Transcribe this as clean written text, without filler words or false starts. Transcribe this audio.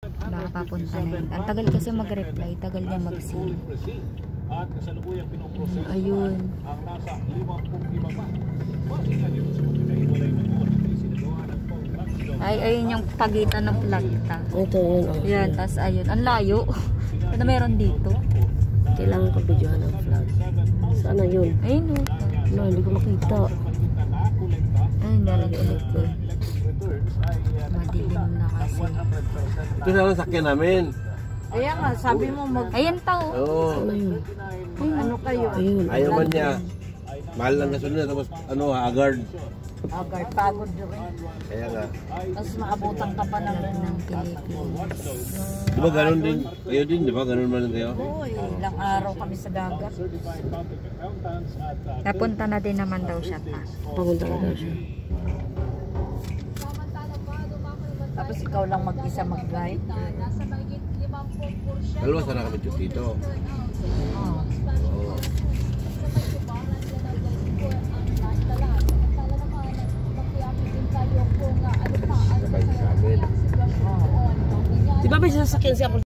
Nakapapunta na yun. Ang tagal kasi mag-reply, tagal niya mag-see. Ayun. Ay, ayun yung pagitan ng planta. Ito yun. Yan, tas ayun. Ang layo. Ano meron dito? Kailangan ko videohan ng flag. Sana yun? Ayun o. No, hindi ko makita. Ay, nalagulog ko. Madilim na kasi. Ito na lang sakyan namin. Ayan nga, sabi mo Ayan tao. Oo. Sana yun? ano kayo? Ayun. Ayaw man niya. Mahal lang gasolina tapos ano, agard. Agar, pagod rin. Kaya nga. Tapos maabutan ka pa ng Pilipinas. Di ba ganun din? Kayo din, di ba? Ganun man kayo? Oo, ilang araw kami sa dagat. Napunta na din naman daw siya pa. Papunta ka daw siya. Tapos ikaw lang mag-isa mag-guide. Dalawa sana kami dito. Oo. Oo. Sabay sa amin. Di ba may sasakyan siya